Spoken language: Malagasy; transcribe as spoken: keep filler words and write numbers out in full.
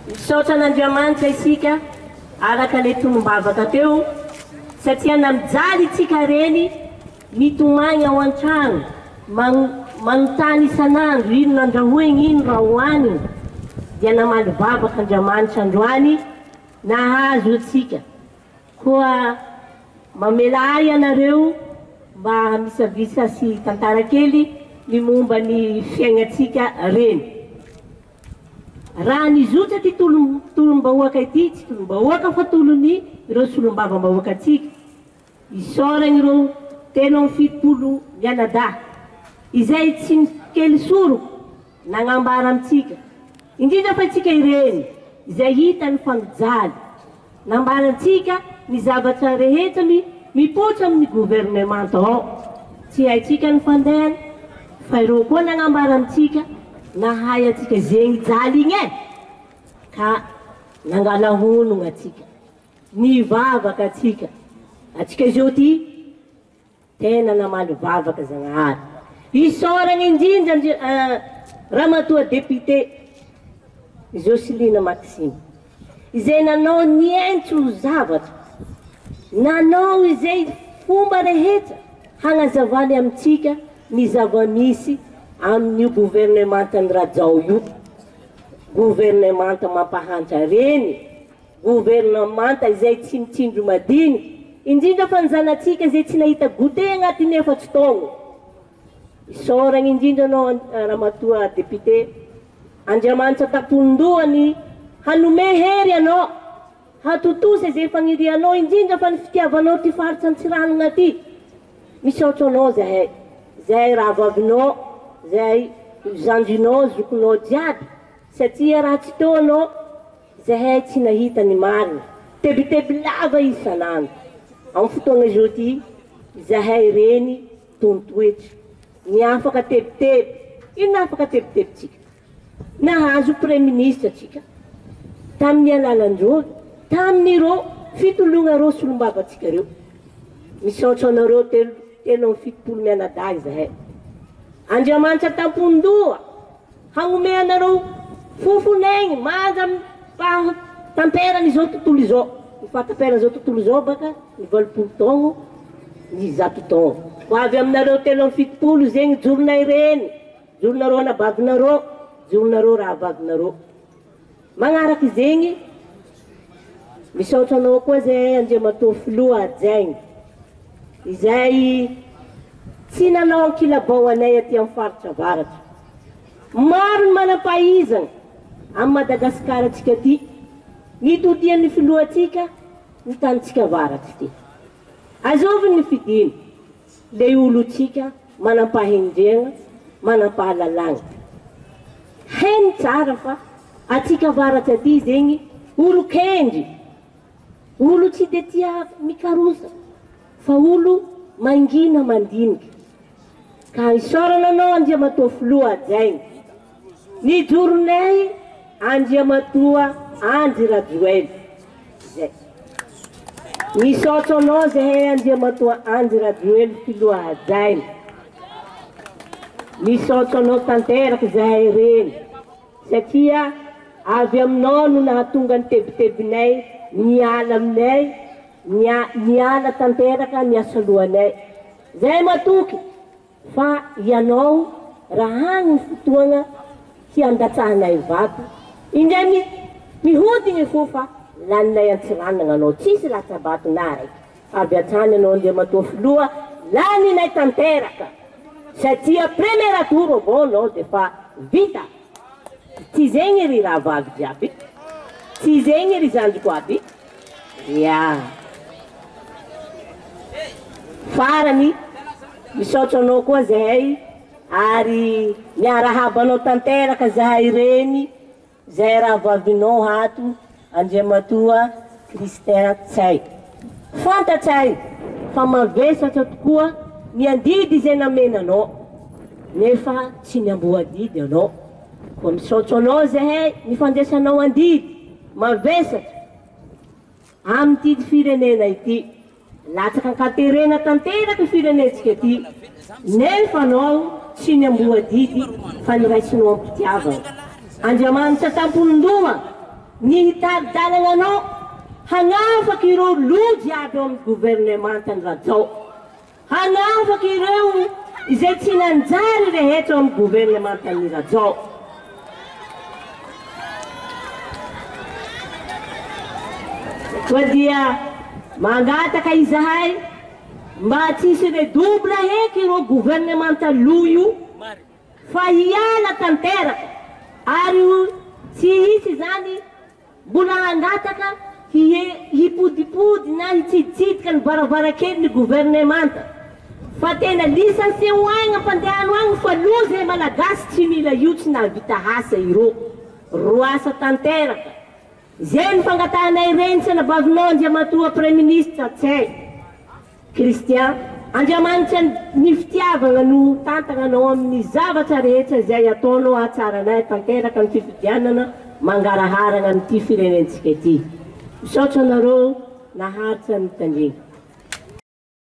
misaotra an'Andriamanitra isika araka le tolombavaka teo satria namijaly itsika reny mitomagny ao an-trano manontany isan'andro ino nandrahoigny ino raha hoaniny dia namaly vavaka Andriamanitra androany nahazo atsika koa mamela ay anareo mba misavisa sy tantara kely ny momba ny fiaignatsika reny raha nizotra ty tolom-bahoaka ity tsy tolom-bahoaka fa tolony ireo solom-bava-bahoaka atsika isoragny ireo telo amby fitopolo mianadahy izay tsy kely soroko nagnambara amitsika indrindra fa tsika ireny izay hita ny famijaly nambara antsika ny zavatra rehetra mipotra amin'ny gouvernemanta ao tsy haitsika ny fandehany fa ireo koa nagnambara amitsika nahay atsika zegny jaly igny e ka nangala honogna atsika nivavaka atsika atsika zao ty tena namaly vavaka Zagnahary isoragny indrindra ramatoa député Joseline Maxime izay nanao nientso zavatra nanao izay fomba rehetra hagnazavany amitsika ny zava-misy amin'ny gouvernemanta ny Rajao io gouvernemanta mampahantra reny gouvernemanta izay tsy mitsindro madiny indrindra fa ny zanatsika izay tsy nahita goûté agnatiny efatry taogno isoragny indrindra anao ramatoa député Andriamanitra tapondohany hanome hery anao hatotosa izay fanirianao indrindra fa ny fitiavanao ty faritsy Antsiranana ty misaotra anao zahay zay rahavavinao zay zandrinao zokonao jiaby satria raha tsy teo anao zahay tsy nahita ny marina tebiteby lava isanandro amin'ny fotoagna zao ty zahay reny tontoetra ny afaka tebiteby ino na afaka tebitebitsika nahazo premier ministre atsika tamin'ny alalandreo tamin'ireo fitologna reo solom-bavatsika reo misaotra anareo telo telo amby fitopolo mianadahy zahay Andriamanitra tampondoha hagnome anareo fofonegny manja tamperany izao tontolo izao ny fahatamperany izao tontolo izao baka ny valopolo taogno ny zato taogno ho avy aminareo telo amby fitopolo zegny joronay reny joronareo anabavinareo joronareo rahavavinareo magnaraky zegny misaotra anao koa zay Andriamatoa Filoha Adjaigny izay tsy nanao ankilabao anay aty amin'ny faritra avaratra maro ny manam-pahaizana amin'ny Madagasikara atsika ty nitodian'ny filohatsika ny tanitsika avaratra ty azovy ny fidiny le olotsika manam-pahendrena manam-pahalalagna hainy tsara fa atsika avaratra aty zegny olo kendry olo tsy de tia mikarosa fa olo mangina mandinika ka isorana anao Andriamatoa Filoha Adjaigny ny joronay Andriamatoa Andry Rajoely zay misaotra anao zahay Andriamatoa Andry Rajoely Filoha Adjaigny misaotra anao tanteraky zahay reny satria avy aminao no nahatonga ny tebitebinay niala aminay niala tanteraka niasa lohanay zay matoky fa ianao raha agny ny fotoagna hiandatsahanay vato indray mihodigny fo fa laninay Antsiranana anao tsisy latsabato na raiky avy atrany anao Andriamatoa Filoha laninay tanteraka satria premier tour avao anao de fa vita tsy zegny ry raha vavy jiaby tsy zegny ry zandriko aby ya farany misaotra anao koa zahay ary miarahaba anao tanteraka zahay reny zay raha vavinao hato Andriamatoa Christin Tsay fantatsay fa mavesatra tokoa ny andidy zay namenanao nefa tsy niamboadidy anao fa misaotra anao zahay nifandraisanao andidy mavesatra amin'ny ty firenena ity latsaka ankaterena tanteraka firenetsika ty nefa anao tsy niamboadidy fa niraisinao ampitiavana Andriamanitra tampondoha ny hitady-dalagnanao hagnafaky ireo lojo aby eo amin'ny gouvernementany Rajao, hagnafaky ireo izay tsy nanjary rehetra eo amin'ny gouvernementany Rajao. Koa dia mangataka izahay mba tsisy redouble heky ireo gouvernementa loha io fa hiala tanteraka ary tsy hisy zany mbola angataka hipodipody na hitsiditsidika ny varavarakely ny gouvernementa fa tena lisansie hoagna mpandehano agny fa loza malagasy tsy mila io tsy nahavita hasa ireo ro asa tanteraka zay ny fangatahanay reny sy anabavinao Andriamatoa Premier-ministre Tsay Christian Andriamanitra ny fitiavana no tantagnanao amin'ny zavatra rehetra izay ataonao hatsaranay tanteraka ny fifidianana mangaraharana n'ity firenentsika ity. Misaotra anareo naharitra ny tandrena.